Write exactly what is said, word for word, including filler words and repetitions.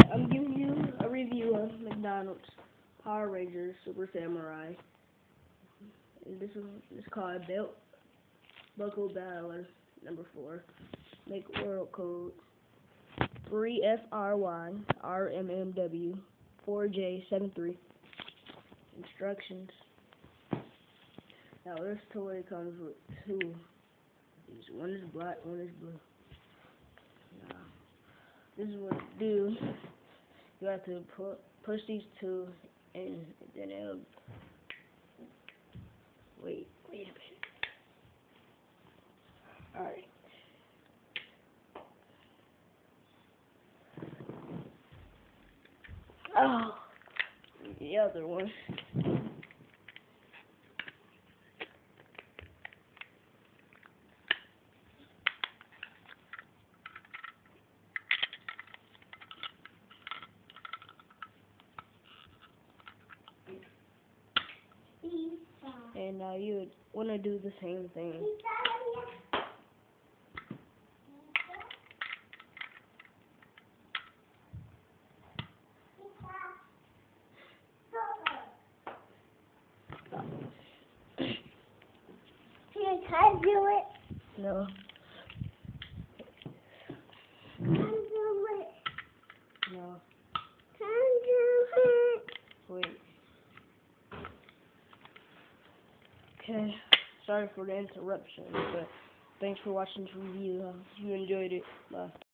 I'm giving you a review of McDonald's Power Rangers Super Samurai. And this one is called Belt Buckle Battler number four. Make world code three F R Y R M M W four J seven three. Instructions. Now this toy comes with two. These one is black, one is blue. Now this is what it do. You have to put push these two and then it'll wait, wait a minute. Alright. Oh, the other one. And now you would want to do the same thing. Can I do it? No. Can I do it? No. Can I do it? Wait. Okay. Sorry for the interruption, but thanks for watching this review. If you enjoyed it, bye.